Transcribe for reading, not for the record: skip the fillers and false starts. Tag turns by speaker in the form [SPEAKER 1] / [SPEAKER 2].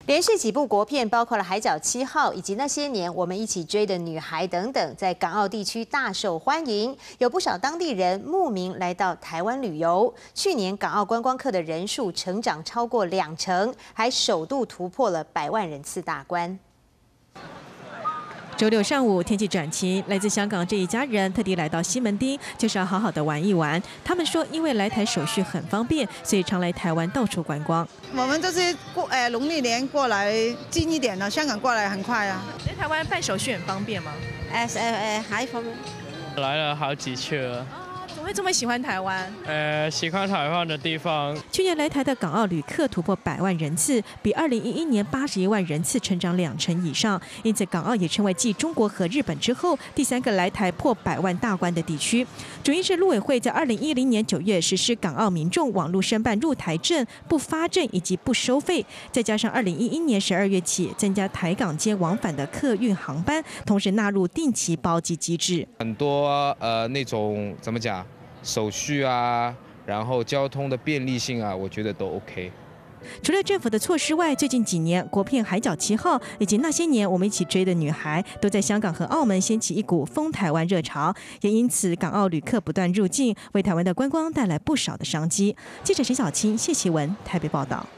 [SPEAKER 1] 连续几部国片，包括了《海角七号》以及那些年我们一起追的女孩等等，在港澳地区大受欢迎，有不少当地人慕名来到台湾旅游。去年港澳观光客的人数成长超过20%，还首度突破了100万人次大关。
[SPEAKER 2] 周六上午，天气转晴，来自香港这一家人特地来到西门町，就是要好好的玩一玩。他们说，因为来台手续很方便，所以常来台湾到处观光。
[SPEAKER 3] 我们都是农历年过来近一点的，香港过来很快啊。
[SPEAKER 2] 在台湾办手续很方便吗？
[SPEAKER 3] 还方便。
[SPEAKER 4] 来了好几次了。
[SPEAKER 2] 怎么会这么喜欢台湾？
[SPEAKER 4] 喜欢台湾的地方。
[SPEAKER 2] 去年来台的港澳旅客突破100万人次，比2011年81万人次成长2成以上。因此，港澳也成为继中国和日本之后第3个来台破100万大关的地区。主因是陆委会在2010年9月实施港澳民众网络申办入台证不发证以及不收费，再加上2011年12月起增加台港间往返的客运航班，同时纳入定期包机机制。
[SPEAKER 5] 很多那种怎么讲？ 手续啊，然后交通的便利性啊，我觉得都 OK。
[SPEAKER 2] 除了政府的措施外，最近几年国片《海角七号》以及那些年我们一起追的女孩，都在香港和澳门掀起一股疯台湾热潮，也因此港澳旅客不断入境，为台湾的观光带来不少的商机。记者陈小青、谢奇文台北报道。